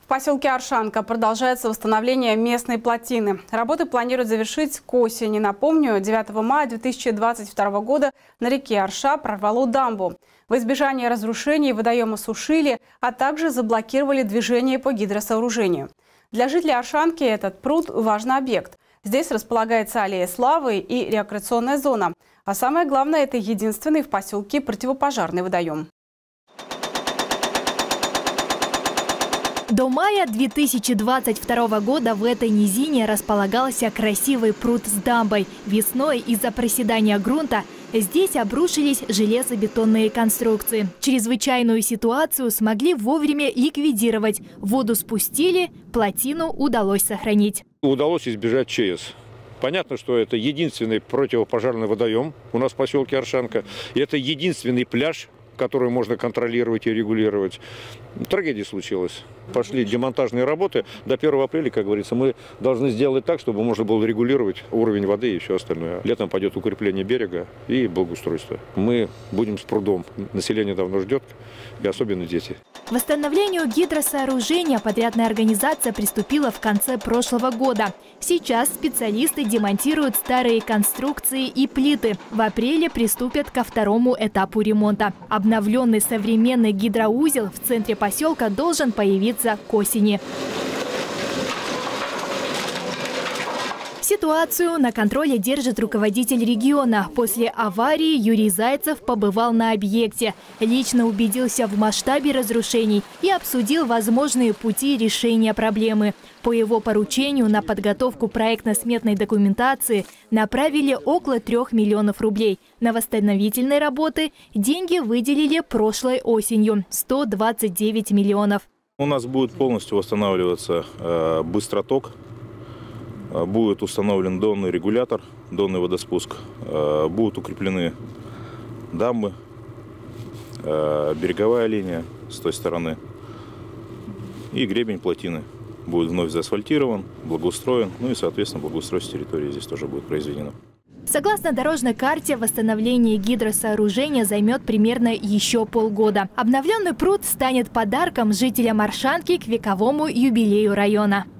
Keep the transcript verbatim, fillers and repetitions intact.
В поселке Аршанка продолжается восстановление местной плотины. Работы планируют завершить к осени. Напомню, девятого мая две тысячи двадцать второго года на реке Арша прорвало дамбу. В избежание разрушений водоемы сушили, а также заблокировали движение по гидросооружению. Для жителей Аршанки этот пруд – важный объект. Здесь располагается аллея славы и рекреационная зона. А самое главное – это единственный в поселке противопожарный водоем. До мая две тысячи двадцать второго года в этой низине располагался красивый пруд с дамбой. Весной из-за проседания грунта здесь обрушились железобетонные конструкции. Чрезвычайную ситуацию смогли вовремя ликвидировать. Воду спустили, плотину удалось сохранить. Удалось избежать ЧС. Понятно, что это единственный противопожарный водоем у нас в поселке Аршанка. И это единственный пляж, который можно контролировать и регулировать. Трагедия случилась. Пошли демонтажные работы. До первого апреля, как говорится, мы должны сделать так, чтобы можно было регулировать уровень воды и все остальное. Летом пойдет укрепление берега и благоустройство. Мы будем с прудом. Население давно ждет, и особенно дети. К восстановлению гидросооружения подрядная организация приступила в конце прошлого года. Сейчас специалисты демонтируют старые конструкции и плиты. В апреле приступят ко второму этапу ремонта. Обновленный современный гидроузел в центре поселка должен появиться к осени. Ситуацию на контроле держит руководитель региона. После аварии Юрий Зайцев побывал на объекте, лично убедился в масштабе разрушений и обсудил возможные пути решения проблемы. По его поручению на подготовку проектно-сметной документации направили около трех миллионов рублей. На восстановительные работы деньги выделили прошлой осенью – сто двадцать девять миллионов. У нас будет полностью восстанавливаться э, быстроток. Будет установлен донный регулятор, донный водоспуск. Будут укреплены дамбы, береговая линия с той стороны. И гребень плотины будет вновь заасфальтирован, благоустроен. Ну и, соответственно, благоустройство территории здесь тоже будет произведено. Согласно дорожной карте, восстановление гидросооружения займет примерно еще полгода. Обновленный пруд станет подарком жителям Аршанки к вековому юбилею района.